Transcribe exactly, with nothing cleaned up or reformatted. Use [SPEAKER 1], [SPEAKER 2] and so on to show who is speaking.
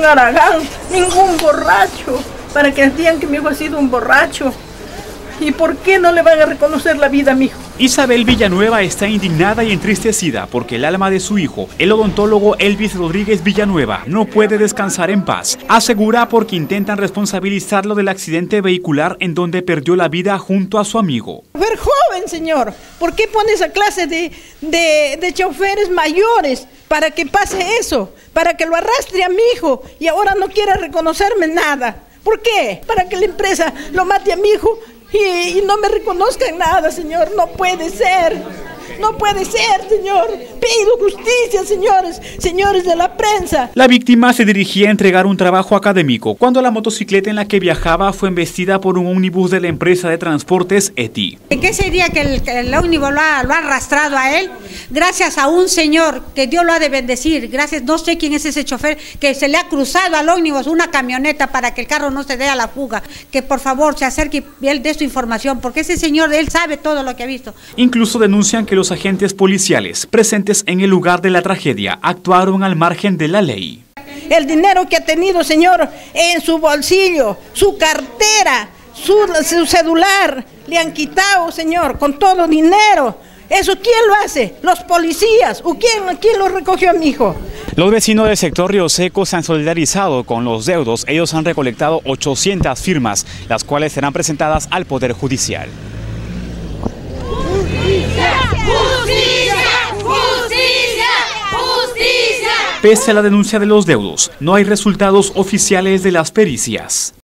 [SPEAKER 1] un haragán, ningún borracho, para que digan que mi hijo ha sido un borracho. ¿Y por qué no le van a reconocer la vida a mi hijo?
[SPEAKER 2] Isabel Villanueva está indignada y entristecida porque el alma de su hijo, el odontólogo Elvis Rodríguez Villanueva, no puede descansar en paz. Asegura porque intentan responsabilizarlo del accidente vehicular en donde perdió la vida junto a su amigo.
[SPEAKER 1] Ver joven, señor, ¿por qué pone esa clase de, de, de choferes mayores para que pase eso? Para que lo arrastre a mi hijo y ahora no quiera reconocerme nada. ¿Por qué? Para que la empresa lo mate a mi hijo y, y no me reconozcan nada, señor. No puede ser. No puede ser, señor. Pido justicia, señores, señores de la prensa.
[SPEAKER 2] La víctima se dirigía a entregar un trabajo académico cuando la motocicleta en la que viajaba fue embestida por un ómnibus de la empresa de transportes E T I.
[SPEAKER 3] ¿Qué sería que el, que el ómnibus lo ha, lo ha arrastrado a él? Gracias a un señor que Dios lo ha de bendecir. Gracias, no sé quién es ese chofer, que se le ha cruzado al ómnibus una camioneta para que el carro no se dé a la fuga. Que por favor se acerque y él dé su información, porque ese señor, él sabe todo lo que ha visto.
[SPEAKER 2] Incluso denuncian que los agentes policiales presentes en el lugar de la tragedia actuaron al margen de la ley.
[SPEAKER 1] El dinero que ha tenido, señor, en su bolsillo, su cartera, su, su celular, le han quitado, señor, con todo dinero. ¿Eso quién lo hace? ¿Los policías? ¿O quién, quién lo recogió a mi hijo?
[SPEAKER 2] Los vecinos del sector Río Seco se han solidarizado con los deudos. Ellos han recolectado ochocientas firmas, las cuales serán presentadas al Poder Judicial. Pese a la denuncia de los deudos, no hay resultados oficiales de las pericias.